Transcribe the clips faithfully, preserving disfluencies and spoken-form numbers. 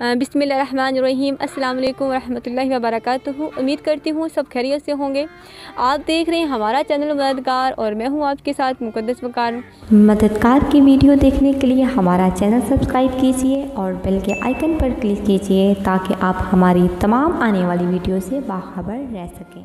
बिस्मिल्लाहिर्रहमानिर्रहीम। अस्सलाम वालेकुम रहमतुल्लाहि व बरकातुहू। उम्मीद करती हूँ सब खैरियत से होंगे। आप देख रहे हैं हमारा चैनल मददगार और मैं हूँ आपके साथ मुक़द्दस वकार। मददगार की वीडियो देखने के लिए हमारा चैनल सब्सक्राइब कीजिए और बेल के आइकन पर क्लिक कीजिए ताकि आप हमारी तमाम आने वाली वीडियो से बाखबर रह सकें।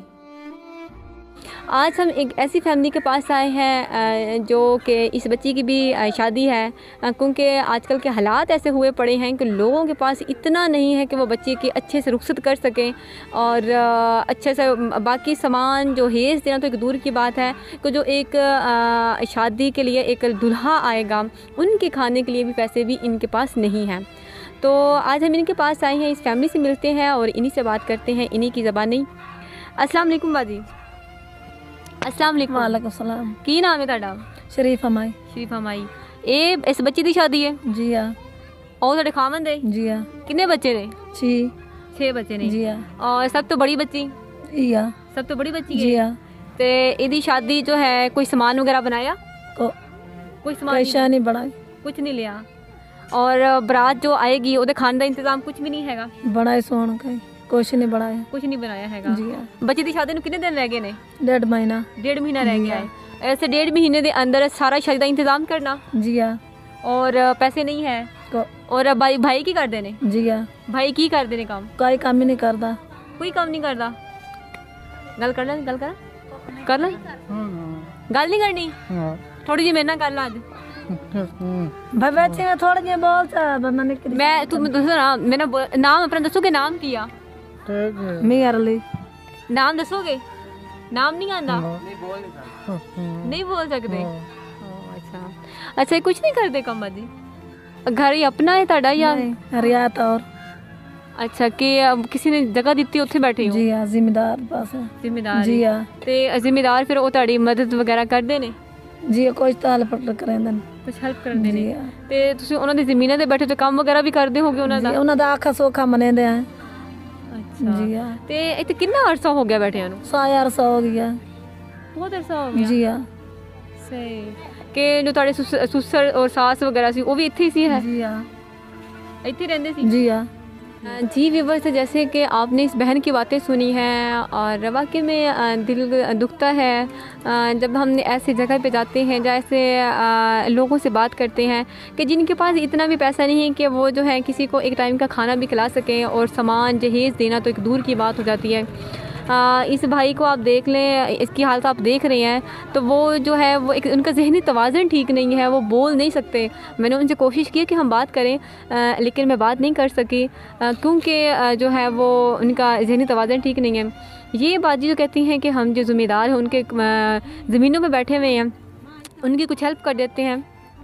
आज हम एक ऐसी फैमिली के पास आए हैं जो कि इस बच्ची की भी शादी है, क्योंकि आजकल के हालात ऐसे हुए पड़े हैं कि लोगों के पास इतना नहीं है कि वो बच्चे की अच्छे से रुखसत कर सकें और अच्छे से बाकी सामान जो हेज देना तो एक दूर की बात है कि जो एक शादी के लिए एक दुल्हा आएगा उनके खाने के लिए भी पैसे भी इनके पास नहीं हैं। तो आज हम इनके पास आए हैं, इस फैमिली से मिलते हैं और इन्हीं से बात करते हैं, इन्हीं की ज़बानी। अस्सलाम वालेकुम बाजी। अस्सलाम वालेकुम। वालेकुम सलाम। की नाम है तुहाडा? शरीफा माई। शरीफा माई। ए इस बच्ची की शादी है? जी हाँ। और तुहाडे खामन दे? जी हाँ। कितने बच्चे ने? छह। छह बच्चे ने? जी हाँ। और सब तो बड़ी बच्ची? जी हाँ। सब तो बड़ी बच्ची है? जी हाँ। ते इदी शादी जो है कोई सामान वगैरह बनाया? को कोई सामान पैसा नहीं बनाई, कुछ नहीं लिया। और बारात जो आएगी ਉਹਦੇ खाने का इंतजाम कुछ भी नहीं हैगा? बनाए सोन का कुछ नहीं बनाया। कुछ नहीं बनाया हैगा। जी हाँ। बच्चे की शादी ਨੂੰ कितने दिन रह गए ने? डेढ़ महीना। डेढ़ महीना रह गया है। ऐसे डेढ़ महीने के अंदर सारा शादी का इंतजाम करना? जी हाँ। और पैसे नहीं है को और भाई भाई की कर देने? जी हाँ। भाई की कर देने काम? कोई काम ही नहीं करता। कोई काम नहीं करता। गल कर ले, गल कर कर ले। गल नहीं करनी? थोड़ी जी मेरे ना कर ला आज। भाई बच्चे में थोड़ा जी बोलता मैंने मैं तुम दसो ना, मेरा नाम अपना दसोगे? नाम किया मैं अरली। नाम दसोगे? नाम नहीं आंदा? नहीं बोल सकते? अच्छा अच्छा, कुछ नहीं करते कम बाजी? घर ही अपना है ताड़ा या रियात? और अच्छा कि किसी ने जगह दी उत्थे बैठे हो? जी हाँ, जिम्मेदार पास है। जिम्मेदार? जी हाँ। ते जिम्मेदार फिर वो ताड़ी मदद वगैरह करते ने? जी कुछ तो हेल्प करेंदे ने। कुछ हेल्प करते ने? जी हाँ। ते तुसी उन्हां दी ज़मीनां ते बैठे तो काम वगैरह भी करदे होगे उन्हां दा? उन्हां दा आखा सोखा मनेंदे हैं। अच्छा जी हाँ। ते इत्थे कितना अरसा हो गया बैठे नु? सौ अरसा हो गया। बहुत अरसा हो गया? जी हाँ। सही के जो ताड़े सुसर और सास वगैरह सी वो भी इत्थे ही सी है? जी हाँ। इत्थे रहंदे सी? जी हाँ। जी व्यूअर्स, जैसे कि आपने इस बहन की बातें सुनी हैं और वाकई में दिल दुखता है जब हम ऐसी जगह पे जाते हैं जैसे लोगों से बात करते हैं कि जिनके पास इतना भी पैसा नहीं है कि वो जो है किसी को एक टाइम का खाना भी खिला सकें और सामान जहेज़ देना तो एक दूर की बात हो जाती है। आ, इस भाई को आप देख लें, इसकी हालत आप देख रहे हैं तो वो जो है वो एक उनका ज़हनी तवाज़न ठीक नहीं है, वो बोल नहीं सकते। मैंने उनसे कोशिश की कि हम बात करें आ, लेकिन मैं बात नहीं कर सकी क्योंकि जो है वो उनका ज़हनी तवाज़न ठीक नहीं है। ये बाजी जो कहती हैं कि हम जो ज़िम्मेदार हैं उनके ज़मीनों पर बैठे हुए हैं, उनकी कुछ हेल्प कर देते हैं,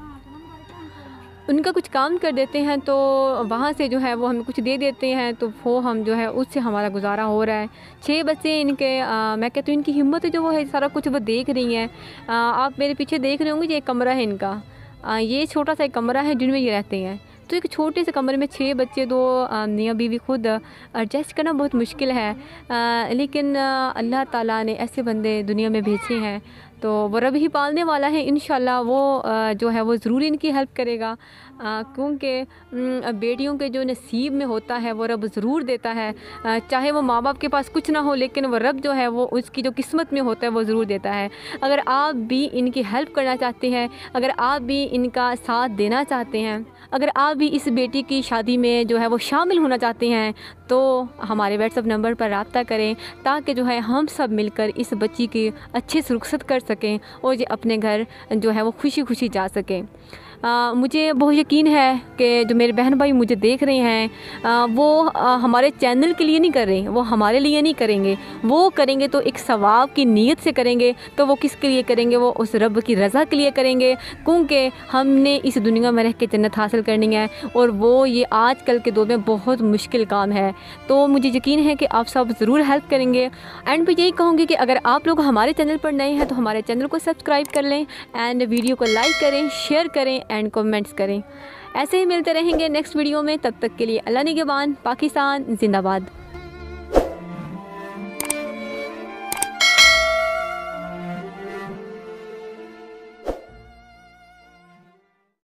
उनका कुछ काम कर देते हैं तो वहाँ से जो है वो हमें कुछ दे देते हैं तो वो हम जो है उससे हमारा गुजारा हो रहा है। छः बच्चे इनके, आ, मैं कहती हूँ इनकी हिम्मत जो वो है सारा कुछ वो देख रही हैं। आ, आप मेरे पीछे देख रहे होंगे, ये एक कमरा है इनका, आ, ये छोटा सा एक कमरा है जिनमें ये रहते हैं। तो एक छोटे से कमरे में छः बच्चे, दो मियाँ बीवी, खुद एडजस्ट करना बहुत मुश्किल है। आ, लेकिन अल्लाह ताला ने ऐसे बंदे दुनिया में भेजे हैं तो वो रब ही पालने वाला है। इंशाल्लाह वो जो है वो ज़रूर इनकी हेल्प करेगा, क्योंकि बेटियों के जो नसीब में होता है वो रब ज़रूर देता है। चाहे वो माँ बाप के पास कुछ ना हो लेकिन वो रब जो है वो उसकी जो किस्मत में होता है वो ज़रूर देता है। अगर आप भी इनकी हेल्प करना चाहते हैं, अगर आप भी इनका साथ देना चाहते हैं, अगर आप भी इस बेटी की शादी में जो है वो शामिल होना चाहते हैं तो हमारे व्हाट्सएप नंबर पर रब्ता करें ताकि जो है हम सब मिलकर इस बच्ची की अच्छे से रुखसत कर सकें और ये अपने घर जो है वो खुशी खुशी जा सकें। आ, मुझे बहुत यकीन है कि जो मेरे बहन भाई मुझे देख रहे हैं आ, वो आ, हमारे चैनल के लिए नहीं कर रहे, वो हमारे लिए नहीं करेंगे, वो करेंगे तो एक सवाब की नीयत से करेंगे। तो वो किसके लिए करेंगे? वो उस रब की रज़ा के लिए करेंगे, क्योंकि हमने इस दुनिया में रह के जन्नत हासिल करनी है और वो ये आजकल के दौर में बहुत मुश्किल काम है। तो मुझे यकीन है कि आप सब ज़रूर हेल्प करेंगे। एंड मैं यही कहूँगी कि अगर आप लोग हमारे चैनल पर नए हैं तो हमारे चैनल को सब्सक्राइब कर लें एंड वीडियो को लाइक करें, शेयर करें एंड कमेंट्स करें। ऐसे ही मिलते रहेंगे नेक्स्ट वीडियो में, तब तक के लिए अल्लाह निगहबान। पाकिस्तान जिंदाबाद।